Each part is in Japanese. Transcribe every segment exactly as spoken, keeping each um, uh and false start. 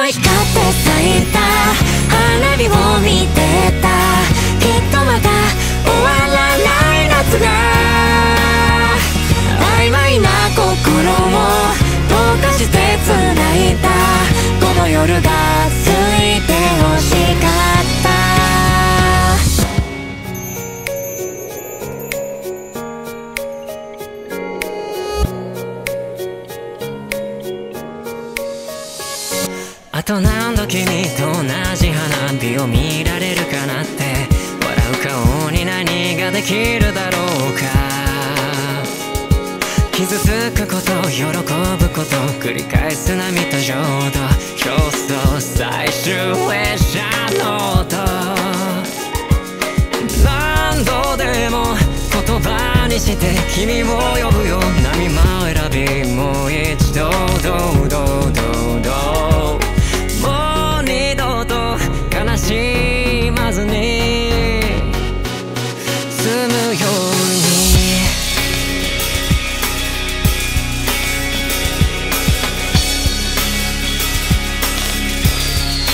光って咲いた花火を見てた。きっとまた終わらない夏が曖昧な心を溶かして繋いだ。この夜がついて欲しかった。あと何度君と同じ花火を見られるかなって。笑う顔に何ができるだろうか。傷つくこと喜ぶこと繰り返す涙浄土。競争最終列車の音。何度でも言葉にして君を呼ぶよ。波間選びもう一度どうどうどうどう。もう二度と悲しまずに済むように。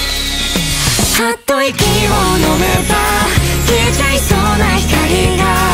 はっと息を飲めば消えちゃいそうな光が